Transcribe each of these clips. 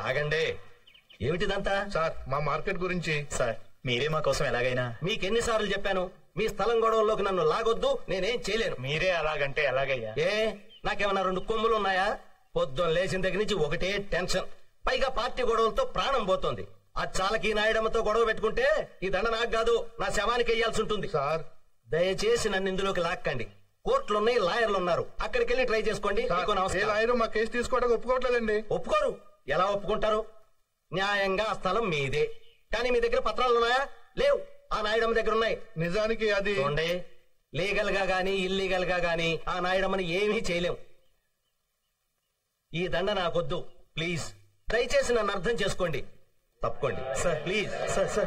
ఆగండి. ఏమిటిదంతా? సార్ మా మార్కెట్ గురించి. సార్ మీరే మా కోసం ఎలాగైనా. మీకెన్నిసార్లు చెప్పాను మీ స్థలం గొడవల్లోకి నన్ను లాగొద్దు, నేనేం చేయలేను. మీరే అలాగంటే ఎలాగయ్యా? ఏ నాకేమన్నా 2 కొమ్ములు ఉన్నాయా? పొద్దున్న లేచిన దగ్గర నుంచి ఒకటే టెన్షన్, పైగా పార్టీ గొడవలతో ప్రాణం పోతోంది. ఆ చాలకి నాయడమ్మతో గొడవ పెట్టుకుంటే ఈ దండ నాకు కాదు, నా శవానికి వెయ్యాల్సి ఉంటుంది. సార్ దయచేసి నన్ను ఇందులోకి లాక్కండి. కోర్టులున్నాయి, లాయర్లు ఉన్నారు, అక్కడికి వెళ్ళి ట్రై చేసుకోండి. లాయర్ మా కేసు తీసుకోవడానికి ఒప్పుకోవట్లేదండి. ఒప్పుకోరు? ఎలా ఒప్పుకుంటారు? న్యాయంగా ఆ స్థలం మీదే, కానీ మీ దగ్గర పత్రాలు ఉన్నాయా? లేవు. ఆ నాయుడమ్మ దగ్గర ఉన్నాయి. నిజానికి అది చూడండి, లీగల్ గా గానీ ఇల్లీగల్ గా గానీ ఆ నాయుడమ్మని ఏమీ చేయలేం. ఈ దండ నాకొద్దు, ప్లీజ్. దయచేసి నన్ను అర్థం చేసుకోండి. తప్పుకోండి సార్, ప్లీజ్. సార్ సార్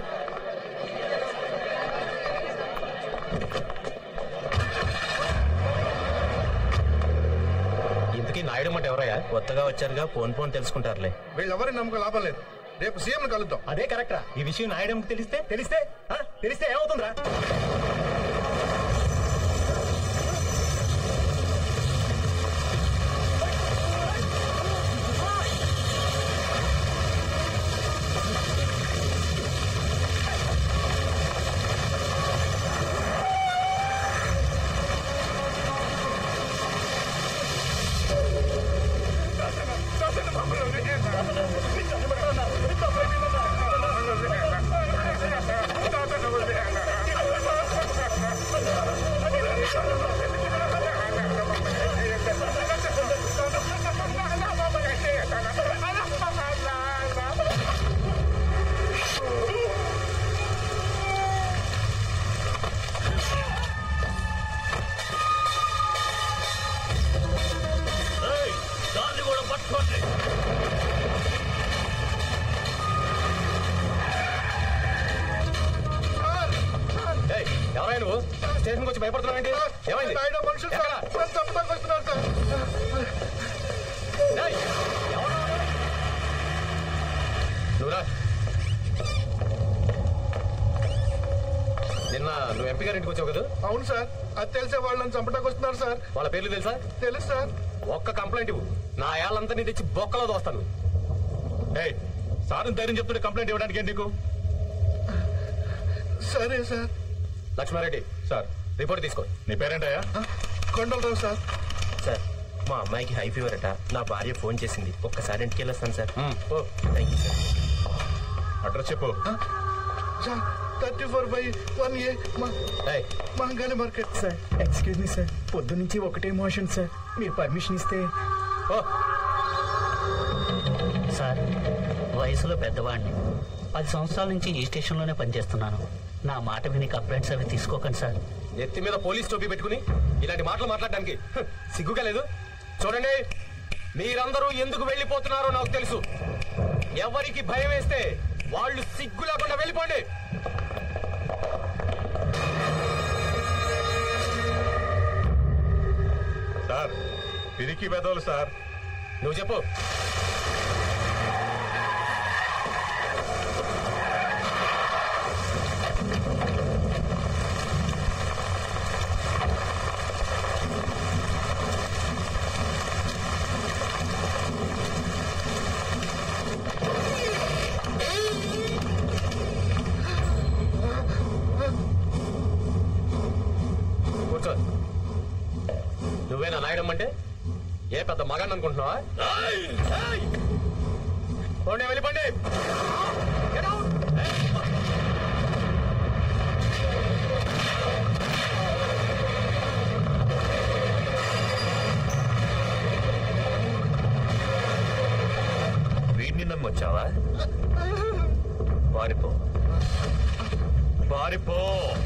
ఇంతకీ నాయుడమ్మ అంటే ఎవరయ్యా? కొత్తగా వచ్చారుగా, పోన్ తెలుసుకుంటారులే. వీళ్ళెవరి నమ్మకం లాభం లేదు. రేపు సీఎం కలుద్దాం. అదే కరెక్టరా? ఈ విషయం నాయుడమ్మకి తెలిస్తే ఏమవుతుందిరా? ఎవరైనా నువ్వు స్టేషన్కి వచ్చి భయపడుతున్నావు? ఏమైంది? నువ్వురా. నిన్న నువ్వు ఎంపీ గారి ఇంటికి వచ్చావు కదా? అవును సార్. అది తెలిసే వాళ్ళని చంపడానికి వస్తున్నారు సార్. వాళ్ళ పేర్లు తెలుసా? తెలుసు సార్. ఒక్క కంప్లైంట్ ఇవ్వు, నా ఏళ్ళంతా నీ తెచ్చి బొక్కలో దోస్తాను. సార్ ధైర్యం చెప్తుంటే కంప్లైంట్ ఇవ్వడానికి నీకు? సరే సార్. లక్ష్మారెడ్డి సార్, రిపోర్ట్ తీసుకో. నీ పేరేంటయ్యా? కొండలరావు సార్. సార్, మా అమ్మాయికి హై ఫీవర్ అట. నా భార్య ఫోన్ చేసింది, ఒక్కసారి ఇంటికి వెళ్ళొస్తాను sir. Thank you sir. Address చెప్పు. 34/1A Mahankali market. Sir excuse me sir, పొద్దు నుంచి ఒకటే మోషన్ సార్. మీరు పర్మిషన్ ఇస్తే. సార్, వయసులో పెద్దవాడిని. 10 సంవత్సరాల నుంచి ఈ స్టేషన్లోనే పనిచేస్తున్నాను. నా మాట విని కంప్లైంట్స్ అవి తీసుకోకండి సార్. ఎత్తి మీద పోలీస్ టోపీ పెట్టుకుని ఇలాంటి మాటలు మాట్లాడడానికి సిగ్గుగా లేదు? చూడండి, మీరందరూ ఎందుకు వెళ్ళిపోతున్నారో నాకు తెలుసు. ఎవరికి భయం వేస్తే వాళ్ళు సిగ్గు లేకుండా వెళ్ళిపోండి. సార్, పిరికి పెదవులు సార్. నువ్వు చెప్పు. కూర్చో. నువ్వేనా నాయడమ్మంటే? ఏ పెద్ద మగాన్ని అనుకుంటున్నావా? పోండి, వెళ్ళిపోండి. వీడిని నమ్మొచ్చావా? పారిపో, పారిపో.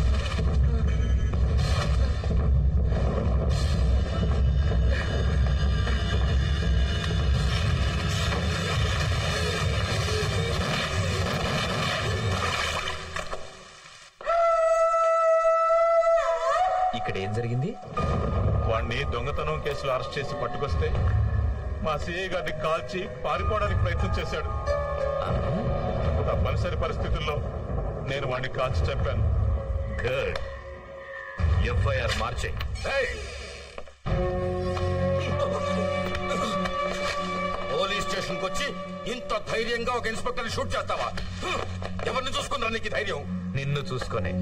ఇక్కడ ఏం జరిగింది? వాణ్ణి దొంగతనం కేసులో అరెస్ట్ చేసి పట్టుకొస్తే మా సిఐ గారిని కాల్చి పారిపోవడానికి ప్రయత్నం చేశాడు. తప్పనిసరి పరిస్థితుల్లో నేను వాణ్ణి కాల్చి చెప్పాను. గుడ్. ఎఫ్ఐఆర్ మార్చే. పోలీస్ స్టేషన్ కు వచ్చి ఇంత ధైర్యంగా ఒక ఇన్స్పెక్టర్ ని షూట్ చేస్తావా? ఎవరిని చూసుకున్నా నీకు ధైర్యం? నిన్ను చూసుకొని.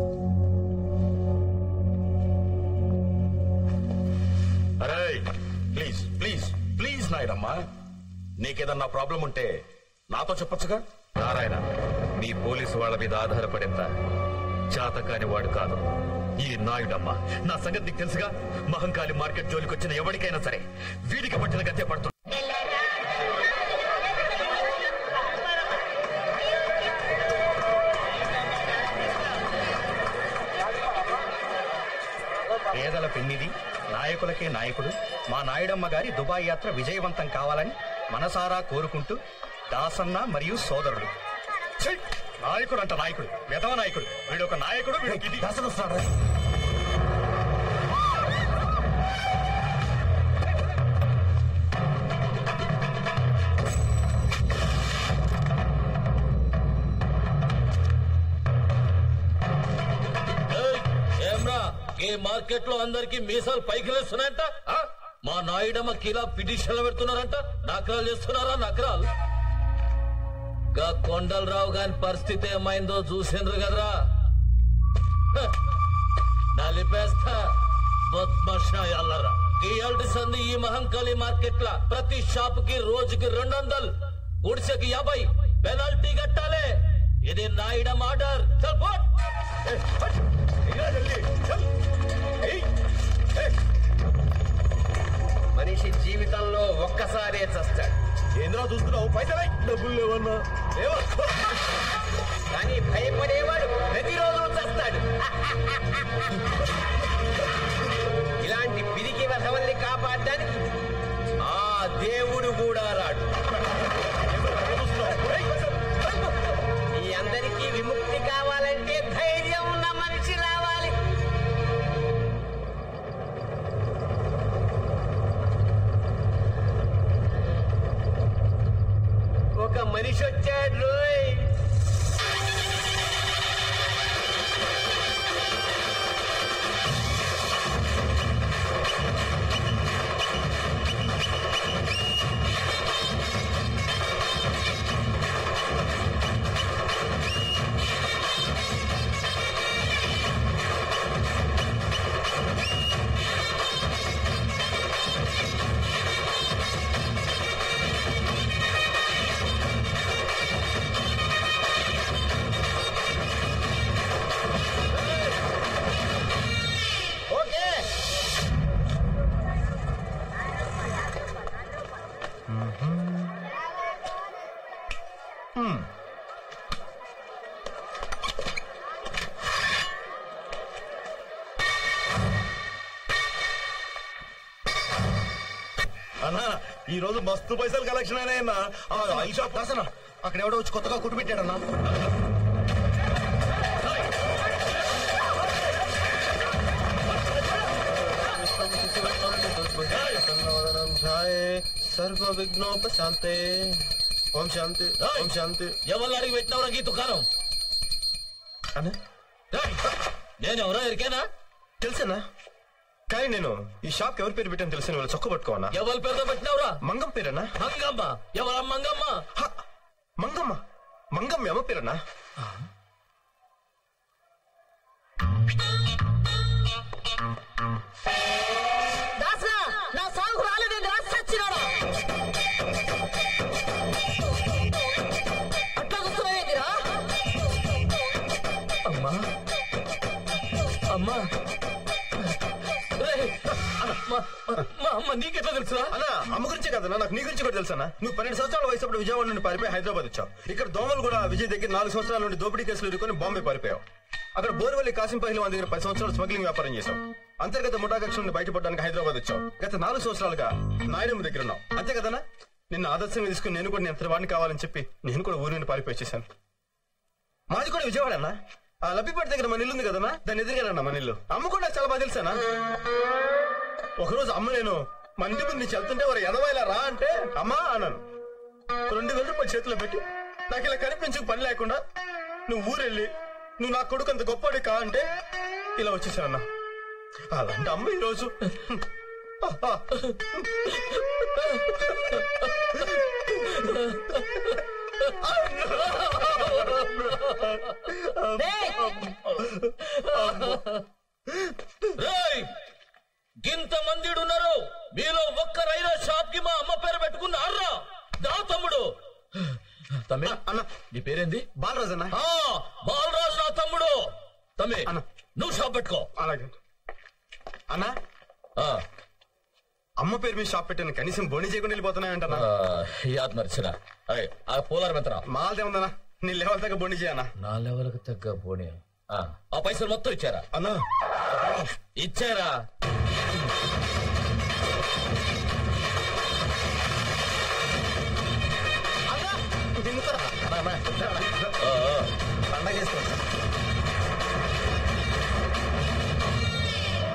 అరే ప్లీజ్ ప్లీజ్ ప్లీజ్ నాయుడమ్మా, నీకేదన్నా ప్రాబ్లం ఉంటే నాతో చెప్పొచ్చుగా. నారాయణ, మీ పోలీసు వాళ్ళ మీద ఆధారపడేంత జాతకాని వాడు కాదు ఈ నాయుడమ్మ. నా సంగతి నీకు తెలుసుగా. మహంకాళి మార్కెట్ జోలికి వచ్చిన ఎవరికైనా సరే వీడికి పట్టిన గతే పడుతుంది. పేదల పెన్నిది, నాయకులకే నాయకుడు మా నాయుడమ్మ గారి దుబాయ్ యాత్ర విజయవంతం కావాలని మనసారా కోరుకుంటూ దాసన్న మరియు సోదరుడు. నాయకుడు అంట నాయకుడు, వెధవ నాయకుడు. వీడు ఒక నాయకుడు. వీడికి దాసన వస్తాడు. ఏమ్రా, ఈ మార్కెట్ లో అందరికి మీసాలు పైకి లేస్తున్నాయంట. మా నాయుడమ్మ కిలా పిటిషన్లు పెడుతున్నారంట. నకరాలు చేస్తున్నారా? నకరాలు. గా కొండలరావు గాని పరిస్థితి ఏమైందో చూసిండ్రు కదరా. నలిపేస్తా బద్మాషాయాలరా. ఈ సంది ఈ మహంకాళి మార్కెట్ లా ప్రతి షాప్ కి రోజుకి 200, గుడిసెకి 50 పెనాల్టీ కట్టాలి. ఇది నాయుడమ్మ ఆర్డర్. మనిషి జీవితంలో ఒక్కసారే చస్తాడు. ఏంద్రా చూస్తున్నావు? పైసలై డబ్బులు లేవన్నా. కానీ భయపడేవాడు ప్రతిరోజు చస్తాడు. ఇలాంటి పిరికి వెధవల్ని కాపాడడానికి ఆ దేవుడు కూడా రాడు. మీ అందరికీ విముక్తి కావాలంటే ధైర్యం ఉన్న మనిషి రావాలి. ఒక మనిషి వచ్చాడు రోయ్. అన్నా, ఈ రోజు మస్తు పైసలు కలెక్షన్ అయినాయన్నా. ఈ షాప్ రాసనా అక్కడ ఎవడో వచ్చి కొత్తగా కుట్టు పెట్టాడన్నా. సర్వ విఘ్నోపశాంతే. ఓం శాంతి, ఓం శాంతి. ఎవరు అడిగి పెట్టినవరా ఈ దుకాణం? నేను ఎవరో ఎరికేనా? తెలుసన్నా, కానీ నేను ఈ షాప్ ఎవరి పేరు పెట్టాను తెలిసిన వాళ్ళు చొక్క పట్టుకోనా. ఎవరి పేరుతో పెట్టినవరా? మంగం పేరన్నా. మంగమ్మ? ఎవరా మంగమ్మ? మంగమ్మ. మంగమ్మ అమ్మ పేరన్నా. నా సాగు రాలేదండి. రాసిచ్చినాడా? అట్లా చూస్తున్నాయేంటిరా? అమ్మా అమ్మా, మా అమ్మ నీకెట్లా తెలుసురా? అన్నా, అమ్మ గురించే కదన్నా, నాకు నీ గురించి కూడా తెలుసా. నువ్వు 12 సంవత్సరాల వయసు అప్పుడు విజయవాడ నుండి పారిపోయి హైదరాబాద్ వచ్చావు. ఇక్కడ దోమలు కూడా విజయ్ దగ్గర 4 సంవత్సరాల నుండి దోపిడీ కేసులు ఎదుర్కొని బాంబే పారిపోయావు. అక్కడ బోర్వల్లి కాసిం పహిల్వాన్ దగ్గర 10 సంవత్సరాలు స్మగ్లింగ్ వ్యాపారం చేశావు. అంతర్గత ముఠాకక్ష నుండి బయటపడడానికి హైదరాబాద్ వచ్చావు. గత 4 సంవత్సరాలుగా నాయుడమ్మ దగ్గర ఉన్నావు. అంతే కదన్నా? నిన్ను ఆదర్శంగా తీసుకుని నేను కూడా ఎంత వాడిని కావాలని చెప్పి నేను కూడా ఊరి నుండి పారిపోయి వచ్చేసాను. మాది కూడా విజయవాడ అన్నా. ఆ లబ్బిపేట దగ్గర మన ఇల్లు ఉంది కదన్నా, దాన్ని ఎదురుగానన్నా మన ఇల్లు. అమ్మ కూడా చాలా బాగా తెలుసానా. ఒకరోజు అమ్మ నేను మన ఇంటి ముందు నుంచి వెళ్తుంటే వారు ఎదవాయిలా రా అంటే అమ్మా అన్నాను. 2000 రూపాయలు చేతిలో పెట్టి నాకు ఇలా కనిపించు పని లేకుండా నువ్వు ఊరెళ్ళి నువ్వు నా కొడుకు అంత గొప్పవాడి కా అంటే ఇలా వచ్చేసానన్నా. అలాంటి అమ్మ ఈరోజు గింత మందిడున్నారు, మీలో ఒక్కరైనా షాప్ కి మా అమ్మ పేరు పెట్టుకున్నారా? దా తమ్ముడు. తమ్మి అన్న, నీ పేరేంది? బాలరాజు అన్న. బాలరాజు నా తమ్ముడు. తమ్మి నువ్వు షాప్ పెట్టుకో. అలాగే అన్నా. అమ్మ పేరు మీద షాప్ పెట్టాను, కనీసం బోని చేయకుండా వెళ్ళిపోతున్నాయంటన్నా. యాద్ మర్చినా. ఆ పోలారం ఎంతరా? మాలదే ఉందన్నా, నీ లెవెల్ తగ్గ బోని చేయన్నా. నా లెవెల్ కి తగ్గ బోని. ఆ పైసలు మొత్తం ఇచ్చారా? అన్నా ఇచ్చారా? పండగ